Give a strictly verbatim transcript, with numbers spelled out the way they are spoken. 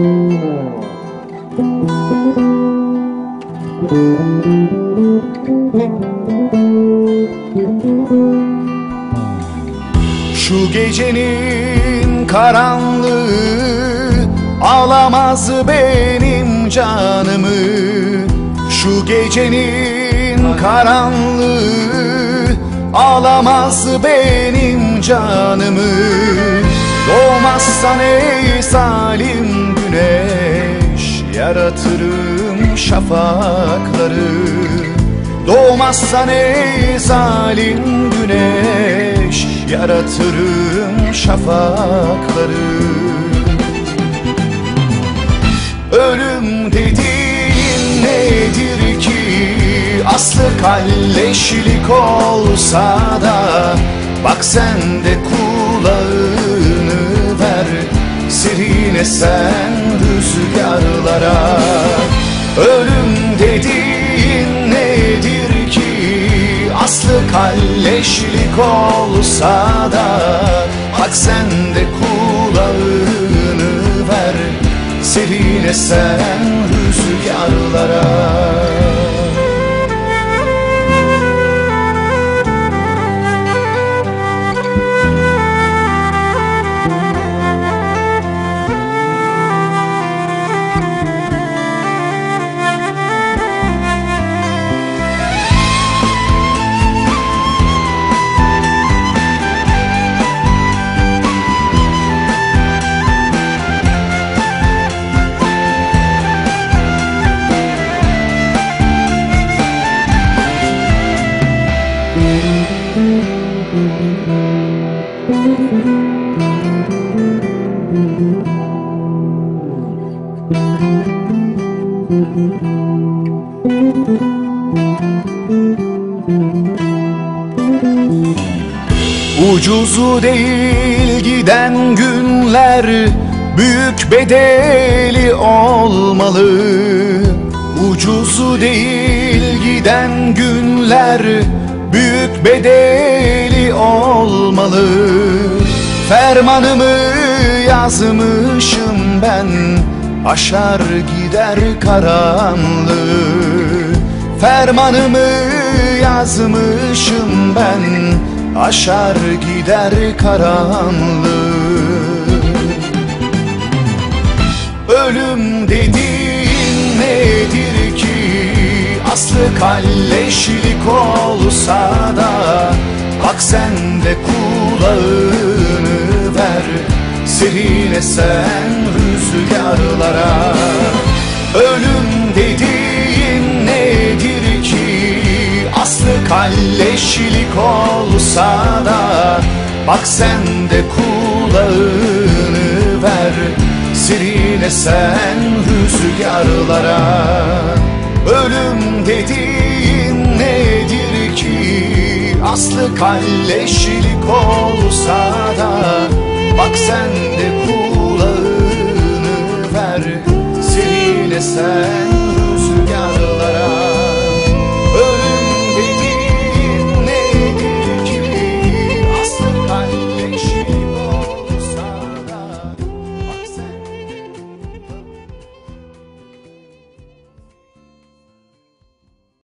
Şu gecenin karanlığı alamaz benim canımı. Şu gecenin karanlığı alamaz benim canımı. Doğmazsan ey zalim güneş, yaratırım şafakları. Doğmazsan ey zalim güneş, yaratırım şafakları. Ölüm dediğin nedir ki? Aslı kalleşlik olsa da, bak sen de kulağını ver sirine sen rüzgarlara. Ölüm dediğin nedir ki? Aslı kalleşlik olsa da, bak sen de kulağını ver serine sen rüzgarlara. Ucuzu değil giden günler, büyük bedeli olmalı. Ucuzu değil giden günler, büyük bedeli olmalı. Fermanımı yazmışım ben, aşar gider karanlığı. Fermanımı yazmışım ben, aşar gider karanlığı. Ölüm dediğin nedir ki? Aslı kalleşlik olsa da, bak sen de kulağını ver serine sen rüzgarlara. Ölüm dediğin nedir ki? Aslı kalleşlik olsa da, bak sen de kulağını ver serine sen rüzgarlara. Ölüm dediğin nedir ki? Aslı kalleşlik olsa da, bak sen de kulağını ver serine sen